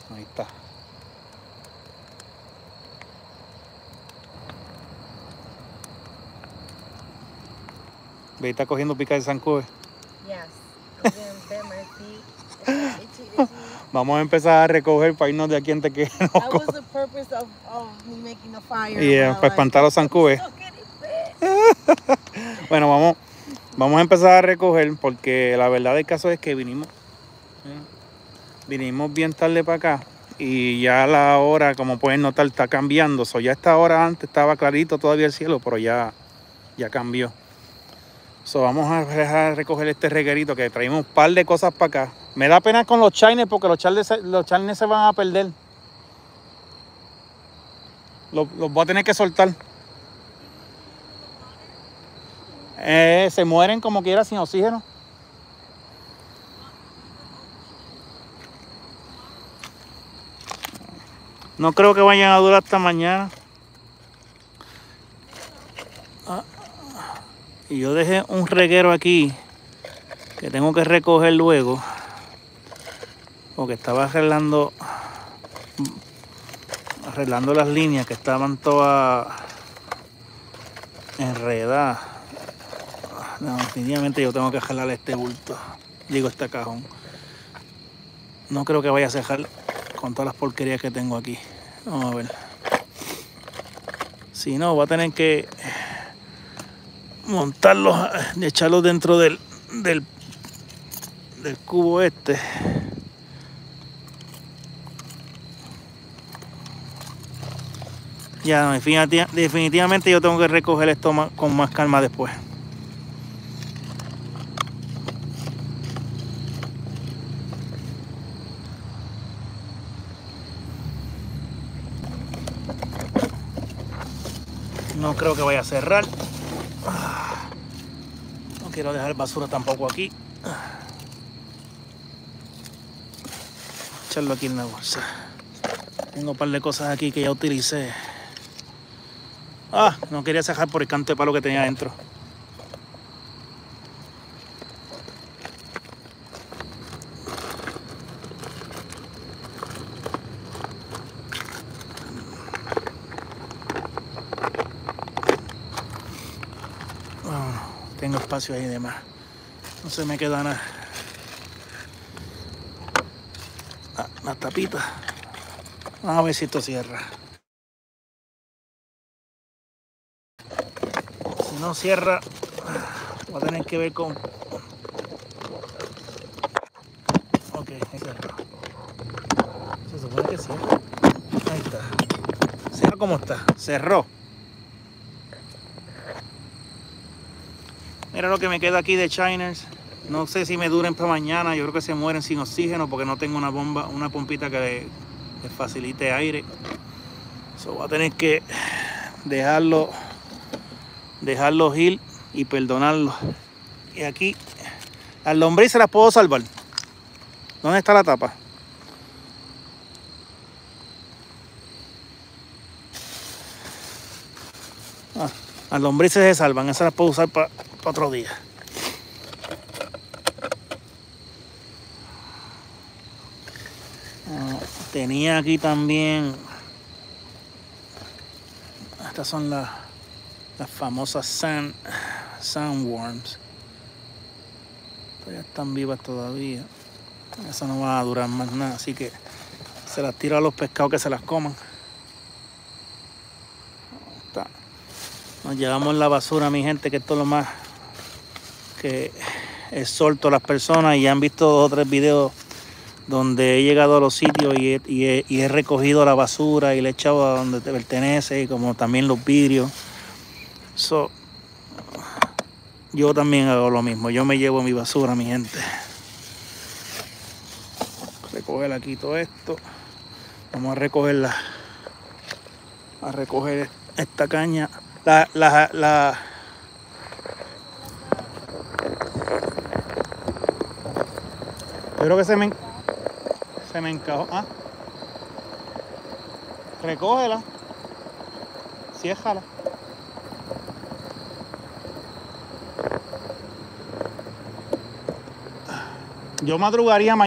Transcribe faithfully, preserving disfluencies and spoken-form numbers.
Ahí está. Ve, está cogiendo pica de zancudo. Yes. I'm getting bit my feet. It's itchy, itchy. Vamos a empezar a recoger para irnos de aquí antes que nos That was the purpose of, of me making the fire. Yeah, para espantar a los zancudos. Bueno, vamos, vamos a empezar a recoger porque la verdad del caso es que vinimos, vinimos bien tarde para acá y ya la hora, como pueden notar, está cambiando. So, ya esta hora antes estaba clarito todavía el cielo, pero ya, ya cambió. So, vamos a dejar recoger este reguerito que traímos un par de cosas para acá. Me da pena con los charnes porque los charnes, los charnes se van a perder. Los, los voy a tener que soltar. Eh, se mueren como quiera sin oxígeno. No creo que vayan a durar hasta mañana. Ah, y yo dejé un reguero aquí que tengo que recoger luego porque estaba arreglando arreglando las líneas que estaban todas enredadas. No, definitivamente yo tengo que jalar este bulto, digo este cajón. No creo que vaya a cejar con todas las porquerías que tengo aquí. Vamos a ver. Si no, voy a tener que montarlos, echarlos dentro del, del, del cubo este. Ya, definitivamente yo tengo que recoger esto más, con más calma después. No creo que vaya a cerrar. No quiero dejar basura tampoco aquí. Echarlo aquí en la bolsa. Tengo un par de cosas aquí que ya utilicé. Ah, no quería sacar por el canto de palo que tenía adentro. Oh, tengo espacio ahí de más. No se me queda nada. Ah, las tapitas. Vamos a ver si esto cierra. Si no cierra, voy a tener que ver con... Ok, cerró. Se supone que cierra. Ahí está. Cierra como está. Cerró. Mira lo que me queda aquí de Shiners. No sé si me duren para mañana. Yo creo que se mueren sin oxígeno porque no tengo una bomba, una pompita que le, le facilite aire. So, voy a tener que dejarlo, dejarlos ir y perdonarlos. Y aquí, las lombrices las puedo salvar. ¿Dónde está la tapa? Ah, las lombrices se salvan. Esas las puedo usar para pa otro día. Ah, tenía aquí también... Estas son las, las famosas sand, sandworms. Todavía están vivas todavía. Eso no va a durar más nada, así que se las tiro a los pescados que se las coman. Está. Nos llevamos la basura, mi gente, que esto es lo más que exhorto a las personas. Y han visto dos o tres videos donde he llegado a los sitios y he, y he, y he recogido la basura y le he echado a donde te pertenece, y como también los vidrios. So, yo también hago lo mismo. Yo me llevo mi basura, mi gente. Recoger aquí todo esto. Vamos a recogerla. A recoger esta caña. La, la, la, yo creo que se me, se me encajó. Ah. Recógela. Ciérrala. Yo madrugaría mañana.